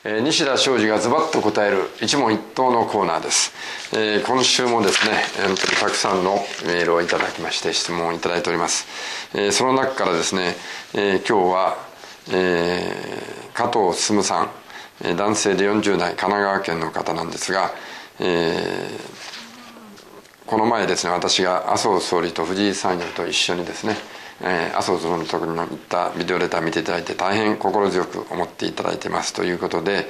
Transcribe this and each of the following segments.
西田昌司がズバッと答える一問一答のコーナーです。今週もですね、本当にたくさんのメールをいただきまして質問をいただいております。その中からですね、今日は、加藤進さん、男性で40代神奈川県の方なんですが、この前ですね、私が麻生総理と藤井参与と一緒にですね、麻生総理のところに行ったビデオレターを見ていただいて大変心強く思っていただいてますということで、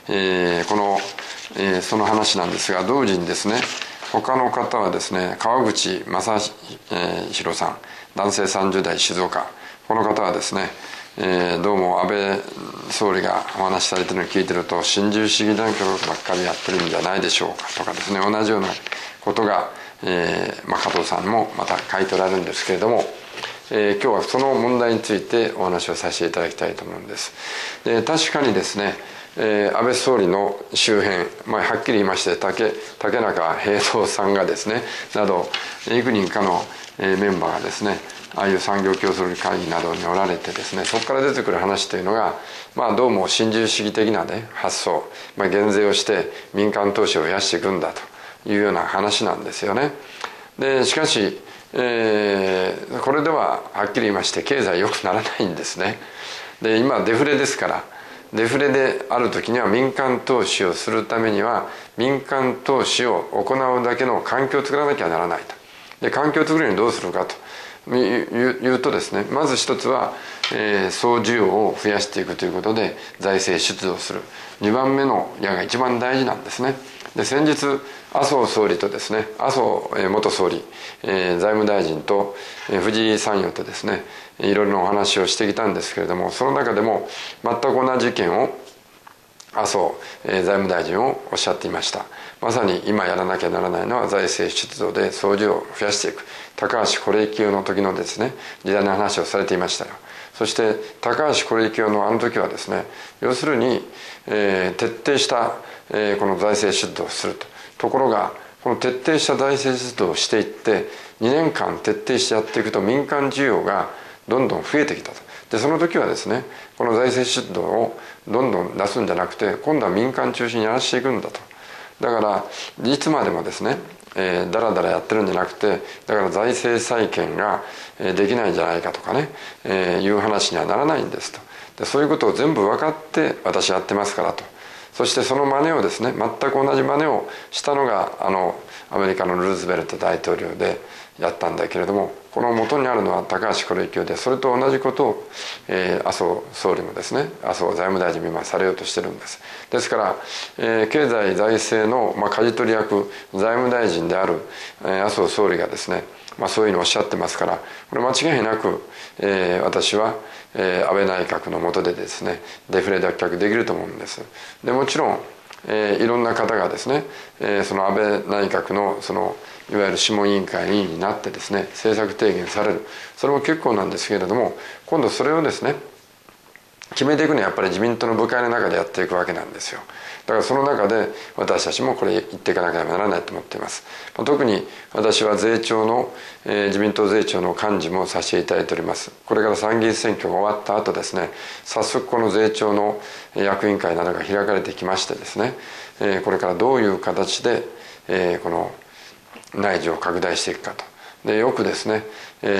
その話なんですが、同時にですね、他の方はですね、川口正弘さん、男性30代静岡、この方はですね、どうも安倍総理がお話しされているのを聞いてると新自由主義団結ばっかりやってるんじゃないでしょうかとかですね、同じようなことが、加藤さんもまた書いておられるんですけれども、今日はその問題についてお話をさせていただきたいと思うんです。で、確かにですね、安倍総理の周辺、はっきり言いまして竹中平蔵さんがですねなど幾人かのメンバーがですね、ああいう産業競争力会議などにおられてですね、そこから出てくる話というのが、どうも新自由主義的な、発想、減税をして民間投資を増やしていくんだというような話なんですよね。でしかし、これでははっきり言いまして経済良くならないんですね。で今デフレですから、デフレである時には民間投資をするためには民間投資を行うだけの環境を作らなきゃならないと。で環境を作るにはどうするかというとですね、まず一つは、総需要を増やしていくということで財政出動する。2番目の矢が一番大事なんですね。で先日麻生総理とですね、麻生元総理、財務大臣と藤井参与とですね、いろいろなお話をしてきたんですけれども、その中でも全く同じ意見を麻生財務大臣をおっしゃっていました。まさに今やらなきゃならないのは財政出動で総需要を増やしていく。高橋是之の時のですね時代の話をされていましたよ。そして高橋是之のあの時はですね、要するに、徹底した、この財政出動をするところが、この徹底した財政出動をしていって2年間徹底してやっていくと民間需要がどんどん増えてきたと。でその時はですね、この財政出動をどんどん出すんじゃなくて今度は民間中心にやらしていくんだと。だからいつまでもですね、だらだらやってるんじゃなくて、だから財政再建ができないんじゃないかとかね、いう話にはならないんですと。でそういうことを全部分かって私やってますからと。そしてその真似をですね、全く同じ真似をしたのがアメリカのルーズベルト大統領でやったんだけれども、この元にあるのは高橋是之で、それと同じことを、麻生総理もですね、麻生財務大臣も今されようとしてるんです。ですから、経済財政の、舵取り役財務大臣である、麻生総理がですね、そういうのをおっしゃってますから、これ間違いなく、私は、安倍内閣の下でですねデフレ脱却できると思うんです。でもちろん、いろんな方がですね、その安倍内閣のそのいわゆる諮問委員会委員になってですね政策提言される、それも結構なんですけれども、今度それをですね決めていくのはやっぱり自民党の部会の中でやっていくわけなんですよ。だからその中で私たちもこれ言っていかなければならないと思っています。特に私は税調の、自民党税調の幹事もさせていただいております。これから参議院選挙が終わった後ですね、早速この税調の役員会などが開かれてきましてですね、これからどういう形で、この内需を拡大していくかと。でよくですね、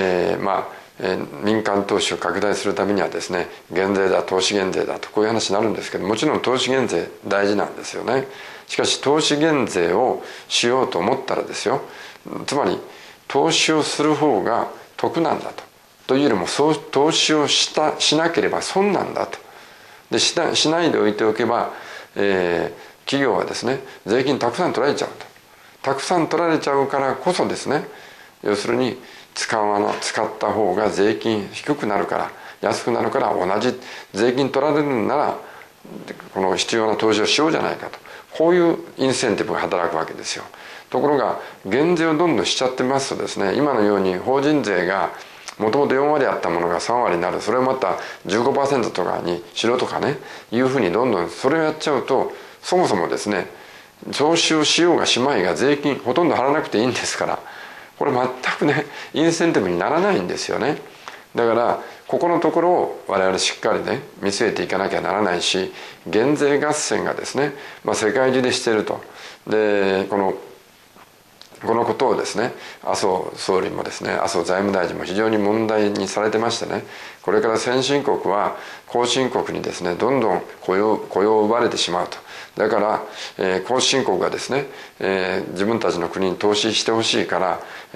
民間投資を拡大するためにはですね減税だ投資減税だとこういう話になるんですけど、もちろん投資減税大事なんですよね。しかし投資減税をしようと思ったらですよ、つまり投資をする方が得なんだというよりも、そう投資をしなければ損なんだと。でしないでおいておけば、企業はですね税金たくさん取られちゃうと。たくさん取られちゃうからこそですね、要するに使った方が税金低くなるから、安くなるから、同じ税金取られるならこの必要な投資をしようじゃないかと、こういうインセンティブが働くわけですよ。ところが減税をどんどんしちゃってますとですね、今のように法人税がもともと4割あったものが3割になる、それをまた 15% とかにしろとかね、いうふうにどんどんそれをやっちゃうと、そもそもですね徴収しようがしまいが税金ほとんど払わなくていいんですから、これ全くねインセンティブにならないんですよね。 だからここのところを我々しっかりね見据えていかなきゃならないし、減税合戦がですね、世界中でしていると。でこのことをですね、麻生総理もですね、麻生財務大臣も非常に問題にされてましてね、これから先進国は後進国にですねどんどん雇用を奪われてしまうと。だから、後進国がですね、自分たちの国に投資してほしいから、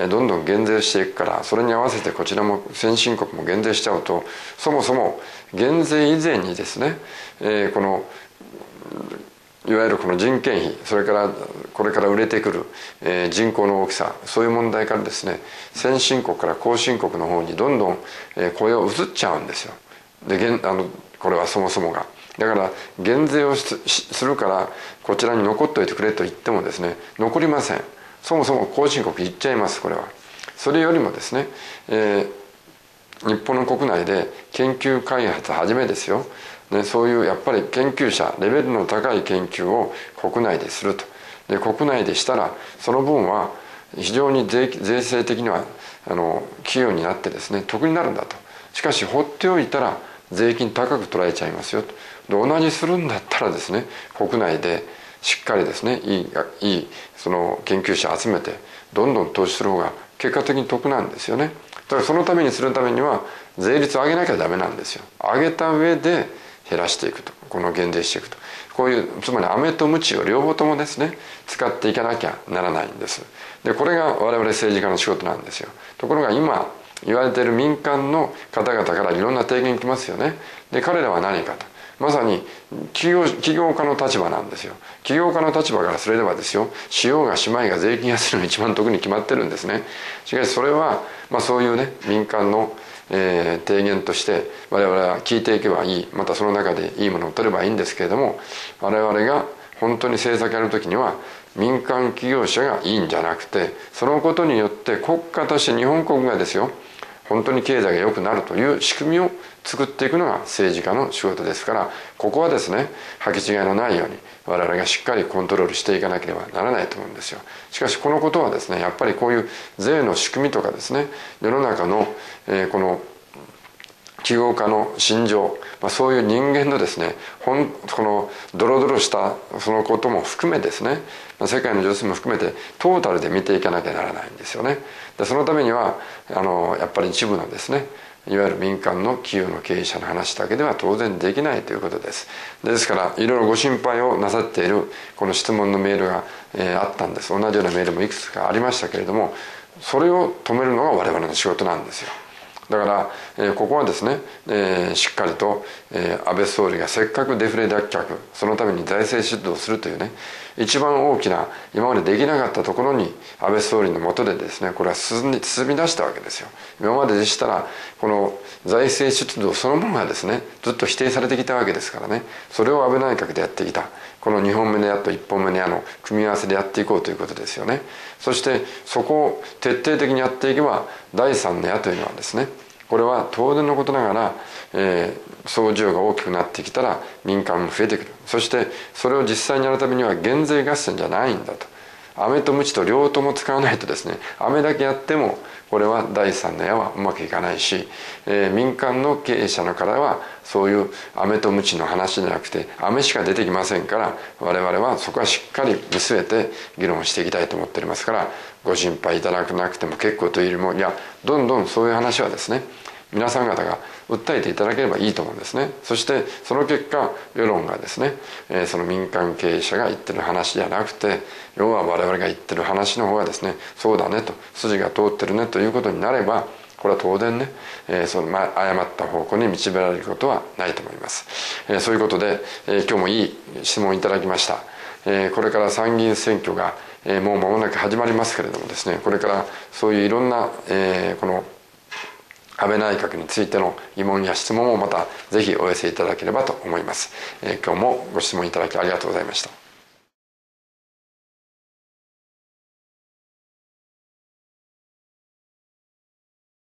どんどん減税していくから、それに合わせてこちらも先進国も減税しちゃうと、そもそも減税以前にですね、このいわゆるこの人件費、それからこれから売れてくる、人口の大きさ、そういう問題からですね、先進国から後進国の方にどんどん、雇用移っちゃうんですよ。でこれはそもそもがだから減税をするからこちらに残っておいてくれと言ってもですね、残りません。そもそも後進国行っちゃいます。これはそれよりもですね、日本の国内で研究開発はじめですよ、そういうやっぱり研究者、レベルの高い研究を国内ですると。で国内でしたらその分は非常に税制的には企業になってですね得になるんだと。しかし放っておいたら税金高く捉えちゃいますよと。で同じするんだったらですね、国内でしっかりですねいいその研究者集めてどんどん投資する方が結果的に得なんですよね。だからそのためにするためには税率を上げなきゃダメなんですよ。上げた上で減らしていくと、この減税していくと、こういうつまり飴と鞭を両方ともですね使っていかなきゃならないんです。でこれが我々政治家の仕事なんですよ。ところが今言われている民間の方々からいろんな提言来ますよね。で彼らは何かと、まさに起業家の立場なんですよ。起業家の立場からすればですよ、しようがしまいが税金安いのが一番得に決まってるんですね。しかしそれは、そういうね民間の提言として我々は聞いていけばいい、またその中でいいものを取ればいいんですけれども、我々が本当に政策やるときには民間企業者がいいんじゃなくて、そのことによって国家として日本国がですよ本当に経済が良くなるという仕組みを作っていくのが政治家の仕事ですから、ここはですね履き違いのないように我々がしっかりコントロールしていかなければならないと思うんですよ。しかしこのことはですね、やっぱりこういう税の仕組みとかですね、世の中の、この起業家の心情、そういう人間のですねこのドロドロしたそのことも含めですね、世界の情勢も含めてトータルで見ていかなきゃならないんですよね。でそのためにはやっぱり一部のですねいわゆる民間の企業の経営者の話だけでは当然できないということです。ですからいろいろご心配をなさっているこの質問のメールが、あったんです。同じようなメールもいくつかありましたけれども、それを止めるのが我々の仕事なんですよ。だから、ここはですね、しっかりと、安倍総理がせっかくデフレ脱却、そのために財政出動するというね一番大きな今までできなかったところに安倍総理の下でですねこれは進み出したわけですよ。今まででしたらこの財政出動そのものがですねずっと否定されてきたわけですからね、それを安倍内閣でやってきたこの2本目の矢と1本目の矢の組み合わせでやっていこうということですよね。そしてそこを徹底的にやっていけば第3の矢というのはですね、これは当然のことながら、総需要が大きくなってきたら民間も増えてくる。そしてそれを実際にやるためには減税合戦じゃないんだと。飴と鞭と両方とも使わないとですね、飴だけやってもこれは第三の矢はうまくいかないし、民間の経営者の方はそういう飴と鞭の話じゃなくて飴しか出てきませんから、我々はそこはしっかり見据えて議論していきたいと思っておりますから、ご心配いただかなくても結構というよりも、いやどんどんそういう話はですね皆さん方が訴えていただければいいと思うんですね。そしてその結果世論がですね、その民間経営者が言ってる話じゃなくて、要は我々が言ってる話の方がですねそうだねと、筋が通ってるねということになれば、これは当然ね、その誤った方向に導られることはないと思います。そういうことで、今日もいい質問いただきました。これから参議院選挙が、もう間もなく始まりますけれどもですね、これからそういういろんな、この安倍内閣についての疑問や質問をまたぜひお寄せいただければと思います。今日もご質問いただきありがとうございました。